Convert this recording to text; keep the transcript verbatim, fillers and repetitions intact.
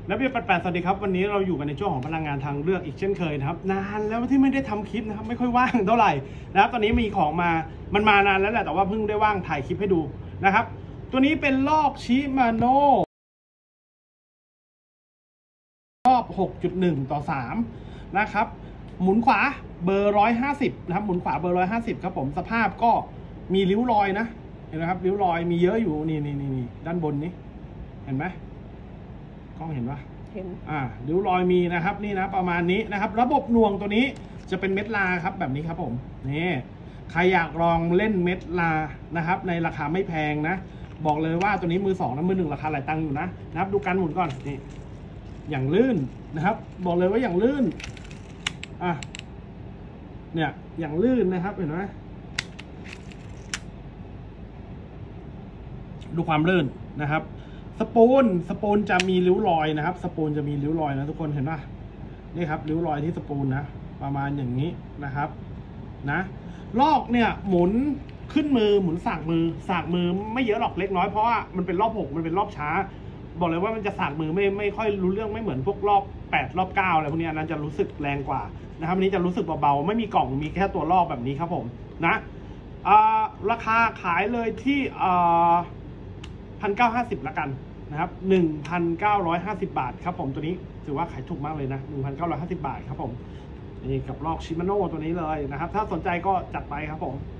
นักเรียนแปดแปดสวัสดีครับวันนี้เราอยู่กันในช่วงของพลังงานทางเลือกอีกเช่นเคยนะครับนานแล้วที่ไม่ได้ทำคลิปนะครับไม่ค่อยว่างเท่าไหร่นะครับตอนนี้มีของมามันมานานแล้วแหละแต่ว่าเพิ่งได้ว่างถ่ายคลิปให้ดูนะครับตัวนี้เป็นลอกชิมาโน่รอบ หกจุดหนึ่ง ต่อ สามนะครับหมุนขวาเบอร์หนึ่งร้อยห้าสิบนะครับหมุนขวาเบอร์หนึ่งร้อยห้าสิบครับผมสภาพก็มีริ้วรอยนะเห็นไหมครับริ้วรอยมีเยอะอยู่นี่นี่นี่ด้านบนนี้เห็นไหมกล้องเห็นปะเห็นอ่าริ้วรอยมีนะครับนี่นะประมาณนี้นะครับระบบหน่วงตัวนี้จะเป็นเม็ดลาครับแบบนี้ครับผมนี่ใครอยากลองเล่นเม็ดลานะครับในราคาไม่แพงนะบอกเลยว่าตัวนี้มือสองนะมือหนึ่งราคาหลายตังค์อยู่นะนะครับดูการหมุนก่อนนี่อย่างลื่นนะครับบอกเลยว่าอย่างลื่นอ่ะเนี่ยอย่างลื่นนะครับเห็นไหมดูความลื่นนะครับสปูนสปูนจะมีริ้วรอยนะครับสปูนจะมีริ้วรอยนะทุกคนเห็นป่ะนี่ครับริ้วรอยที่สปูนนะประมาณอย่างนี้นะครับนะลอกเนี่ยหมุนขึ้นมือหมุนสากมือสากมือไม่เยอะหรอกเล็กน้อยเพราะว่ามันเป็นรอบหกมันเป็นรอบช้าบอกเลยว่ามันจะสากมือไม่ไม่ค่อยรู้เรื่องไม่เหมือนพวกรอบแปดรอบเก้าอะไรพวกนี้นั้นจะรู้สึกแรงกว่านะครับอันนี้จะรู้สึกเบาๆไม่มีกล่องมีแค่ตัวลอกแบบนี้ครับผมนะราคาขายเลยที่พันเก้าห้าสิบละกันนะครับหนึ่งพันเก้าร้อยห้าสิบบาทครับผมตัวนี้ถือว่าขายถูกมากเลยนะหนึ่งพันเก้าร้อยห้าสิบบาทครับผมนี่กับลอกชิมาโน่ตัวนี้เลยนะครับถ้าสนใจก็จัดไปครับผม